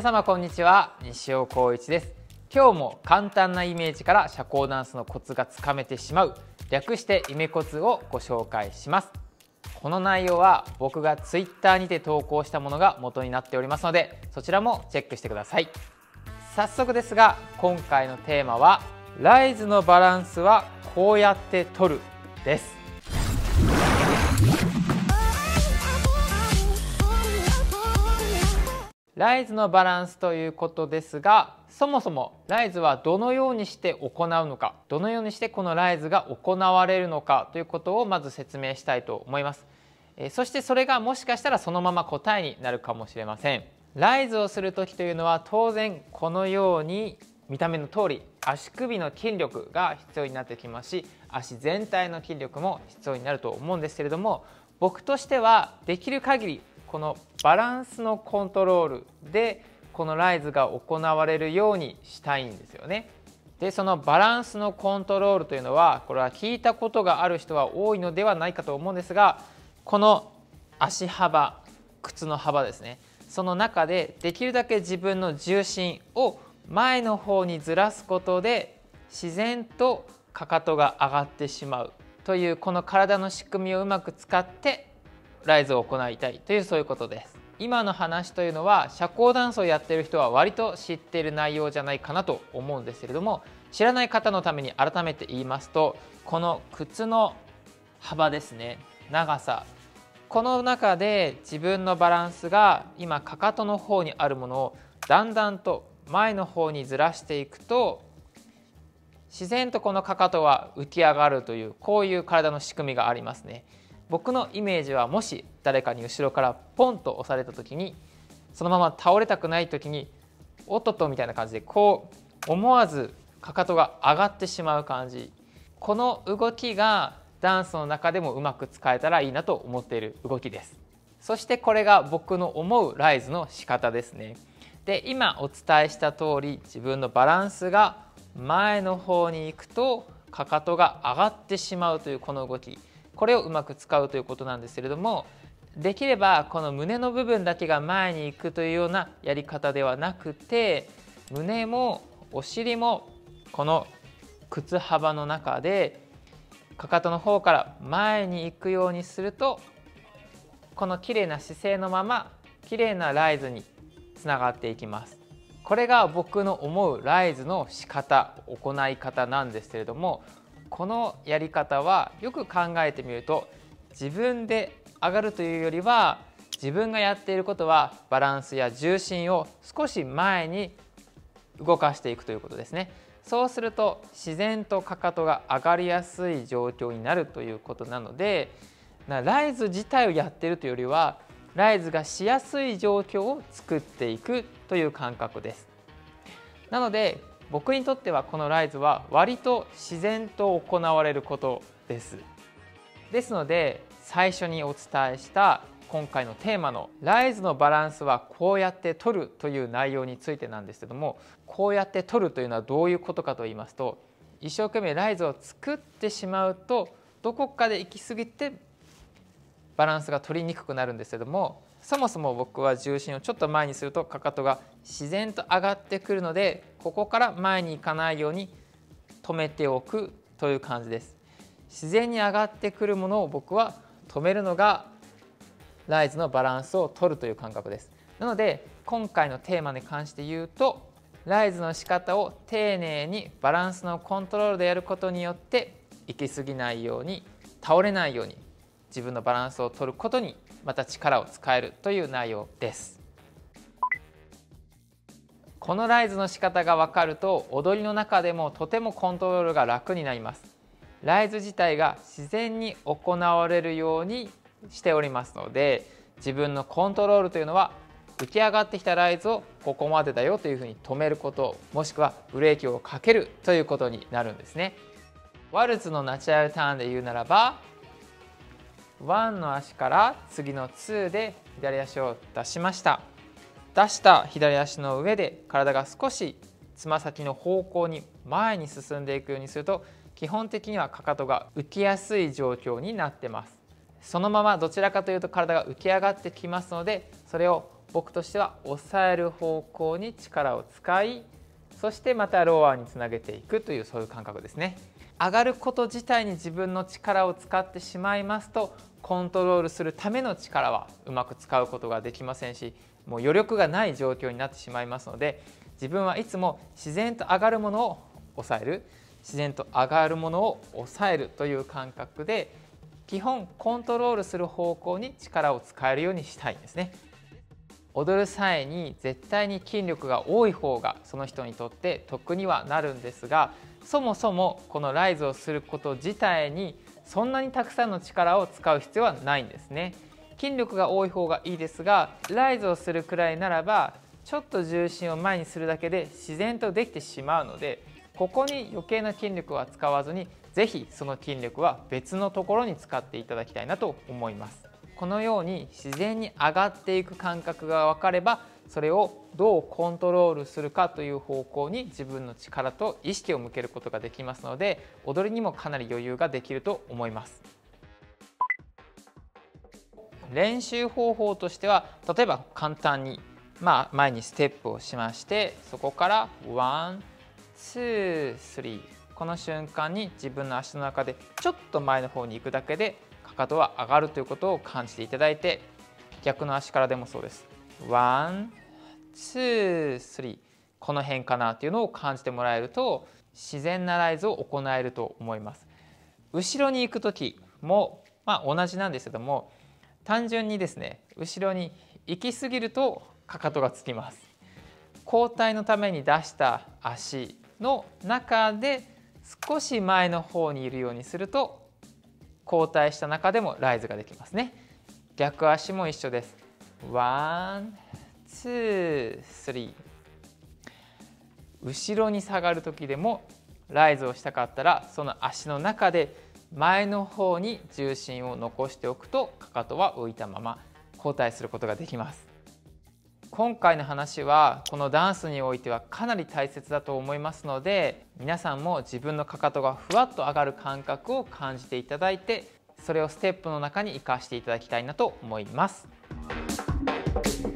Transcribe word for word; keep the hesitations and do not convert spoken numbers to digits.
様こんにちは、西尾光一です。今日も簡単なイメージから社交ダンスのコツがつかめてしまう、略してイメコツをご紹介します。この内容は僕がツイッターにて投稿したものが元になっておりますので、そちらもチェックしてください。早速ですが、今回のテーマはライズのバランスはこうやって取るです。ライズのバランスということですが、そもそもライズはどのようにして行うのか、どのようにしてこのライズが行われるのかということをまず説明したいと思います。えそしてそれがもしかしたらそのまま答えになるかもしれません。ライズをする時というのは当然このように見た目の通り足首の筋力が必要になってきますし、足全体の筋力も必要になると思うんですけれども、僕としてはできる限りこのバランスのコントロールでこのライズが行われるようにしたいんですよね。でそのバランスのコントロールというのは、これは聞いたことがある人は多いのではないかと思うんですが、この足幅、靴の幅ですね、その中でできるだけ自分の重心を前の方にずらすことで自然とかかとが上がってしまうという、この体の仕組みをうまく使ってライズを行いたいという、そういうことです。今の話というのは社交ダンスをやっている人は割と知っている内容じゃないかなと思うんですけれども、知らない方のために改めて言いますと、この靴の幅ですね、長さ、この中で自分のバランスが今かかとの方にあるものをだんだんと前の方にずらしていくと、自然とこのかかとは浮き上がるという、こういう体の仕組みがありますね。僕のイメージは、もし誰かに後ろからポンと押された時に、そのまま倒れたくない時におっとっとみたいな感じで、こう思わずかかとが上がってしまう感じ、この動きがダンスの中でもうまく使えたらいいなと思っている動きです。そしてこれが僕の思うライズの仕方ですね。で今お伝えした通り、自分のバランスが前の方に行くとかかとが上がってしまうというこの動き、これをうまく使うということなんですけれども、できればこの胸の部分だけが前に行くというようなやり方ではなくて、胸もお尻もこの靴幅の中でかかとの方から前に行くようにすると、この綺麗な姿勢のまま綺麗なライズにつながっていきます。これが僕の思うライズの仕方、行い方なんですけれども、このやり方はよく考えてみると、自分で上がるというよりは、自分がやっていることはバランスや重心を少し前に動かしていくということですね。そうすると自然とかかとが上がりやすい状況になるということなので、ライズ自体をやっているというよりは、ライズがしやすい状況を作っていくという感覚です。なので僕にとってはこのライズは割と自然と行われることです。ですので最初にお伝えした今回のテーマのライズのバランスはこうやって取るという内容についてなんですけども、こうやって取るというのはどういうことかと言いますと、一生懸命ライズを作ってしまうとどこかで行き過ぎてバランスが取りにくくなるんですけども、そもそも僕は重心をちょっと前にするとかかとが自然と上がってくるので、ここから前に行かないように止めておくという感じです。自然に上がってくるものを僕は止めるのがライズのバランスを取るという感覚です。なので今回のテーマに関して言うと、ライズの仕方を丁寧にバランスのコントロールでやることによって行き過ぎないように、倒れないように自分のバランスを取ることにまた力を使えるという内容です。このライズの仕方が分かると、踊りの中でもとてもコントロールが楽になります。ライズ自体が自然に行われるようにしておりますので、自分のコントロールというのは浮き上がってきたライズをここまでだよというふうに止めること、もしくはブレーキをかけるということになるんですね。ワルツのナチュラルターンで言うならば、いちの足から次のにで左足を出しました。出した左足の上で体が少しつま先の方向に前に進んでいくようにすると、基本的にはかかとが浮きやすい状況になってます。そのままどちらかというと体が浮き上がってきますので、それを僕としては抑える方向に力を使い、そしてまたローアーにつなげていくという、そういう感覚ですね。上がること自体に自分の力を使ってしまいますと、コントロールするための力はうまく使うことができませんし、もう余力がない状況になってしまいますので、自分はいつも自然と上がるものを抑える、自然と上がるものを抑えるという感覚で、基本コントロールする方向に力を使えるようにしたいんですね。踊る際に絶対に筋力が多い方がその人にとって得にはなるんですが、そもそもこのライズをすること自体にそんなにたくさんの力を使う必要はないんですね。筋力が多い方がいいですが、ライズをするくらいならばちょっと重心を前にするだけで自然とできてしまうので、ここに余計な筋力は使わずに、ぜひその筋力は別のところに使っていただきたいなと思います。このように自然に上がっていく感覚が分かれば、それをどうコントロールするかという方向に自分の力と意識を向けることができますので、踊りにもかなり余裕ができると思います。練習方法としては、例えば簡単に、まあ、前にステップをしまして、そこからワン、ツー、スリー、この瞬間に自分の足の中でちょっと前の方に行くだけでかかとは上がるということを感じていただいて、逆の足からでもそうです。ワン、ツー、スリー、この辺かなというのを感じてもらえると、自然なライズを行えると思います。後ろに行く時も、まあ、同じなんですけども、単純にですね、後ろに行き過ぎるとかかとがつきます。後退のために出した足の中で少し前の方にいるようにすると、後退した中でもライズができますね。逆足も一緒です。ワン、ツー、スリー。後ろに下がる時でもライズをしたかったら、その足の中で前の方に重心を残しておくと、かかとは浮いたまま後退することができます。今回の話はこのダンスにおいてはかなり大切だと思いますので、皆さんも自分のかかとがふわっと上がる感覚を感じていただいて、それをステップの中に生かしていただきたいなと思います。